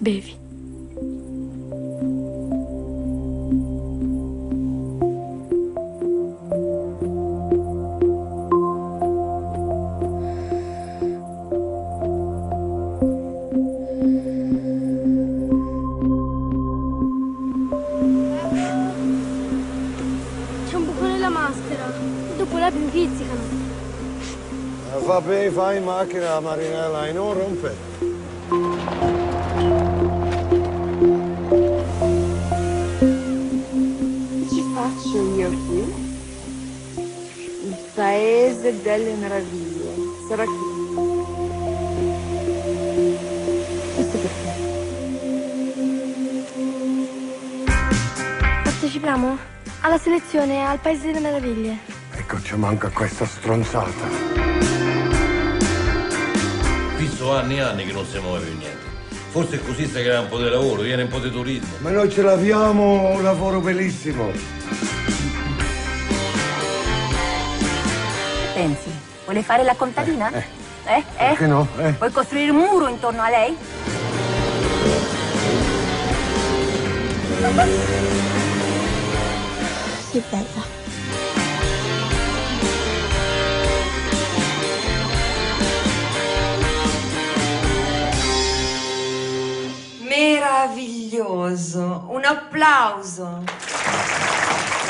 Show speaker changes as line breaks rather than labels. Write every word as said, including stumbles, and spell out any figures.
Bevi.
C'è un buco nella maschera. Dopo la più pizzicano.
Vabbè, vai in macchina, Marinella, e non rompe.
Che ci faccio io qui? Il paese delle meraviglie. Sarà qui. Questo perché?
Partecipiamo alla selezione al Paese delle Meraviglie.
Ecco, ci manca questa stronzata.
Visto anni e anni che non si muove più niente. Forse così si crea un po' di lavoro, viene un po' di turismo.
Ma noi ce l'abbiamo un lavoro bellissimo.
Pensi? Vuole fare la contadina?
Eh,
Eh? Eh?
Perché no? Eh?
Vuoi costruire un muro intorno a lei?
Che bella.
Meraviglioso. Un applauso.